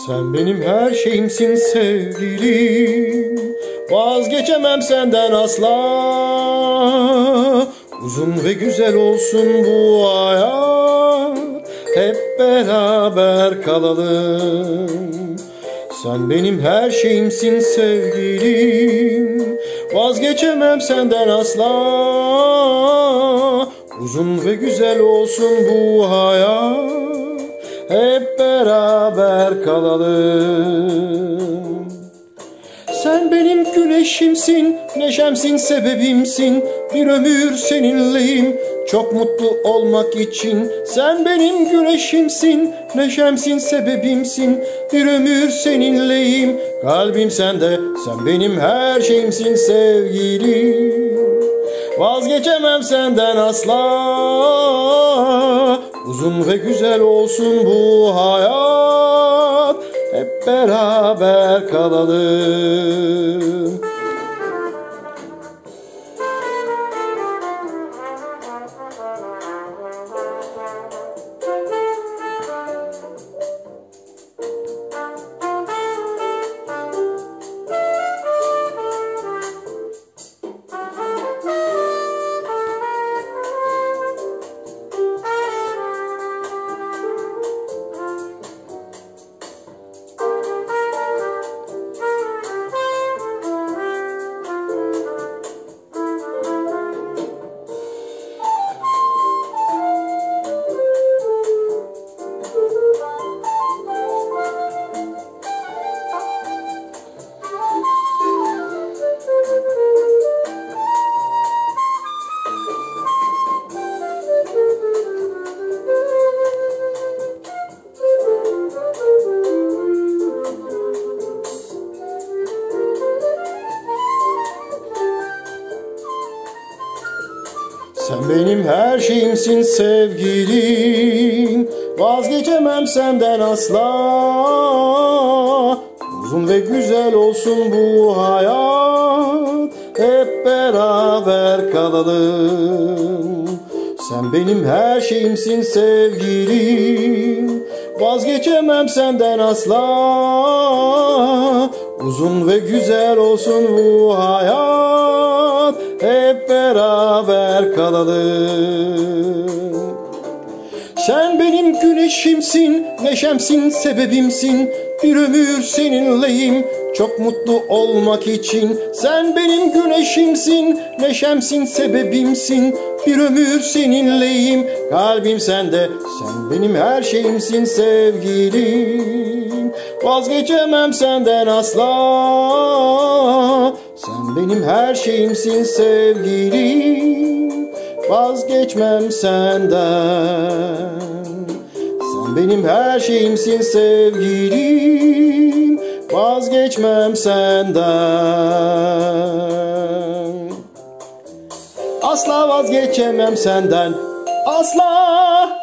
Sen benim her şeyimsin sevgilim, vazgeçemem senden asla. Uzun ve güzel olsun bu hayat, hep beraber kalalım. Sen benim her şeyimsin sevgilim, vazgeçemem senden asla. Uzun ve güzel olsun bu hayat, hep beraber kalalım. Sen benim güneşimsin, neşemsin, sebebimsin. Bir ömür seninleyim, çok mutlu olmak için. Sen benim güneşimsin, neşemsin, sebebimsin. Bir ömür seninleyim, kalbim sende. Sen benim her şeyimsin sevgilim, vazgeçemem senden asla. Uzun ve güzel olsun bu hayat, hep beraber kalalım. Sen benim her şeyimsin sevgilim, vazgeçemem senden asla. Uzun ve güzel olsun bu hayat, hep beraber kalalım. Sen benim her şeyimsin sevgilim, vazgeçemem senden asla. Uzun ve güzel olsun bu hayat, hep beraber kalalım. Sen benim güneşimsin, neşemsin, sebebimsin. Bir ömür seninleyim, çok mutlu olmak için. Sen benim güneşimsin, neşemsin, sebebimsin. Bir ömür seninleyim, kalbim sende. Sen benim her şeyimsin sevgilim, vazgeçemem senden asla. Sen benim her şeyimsin sevgilim, vazgeçmem senden. Sen benim her şeyimsin sevgilim, vazgeçmem senden. Asla vazgeçemem senden, asla.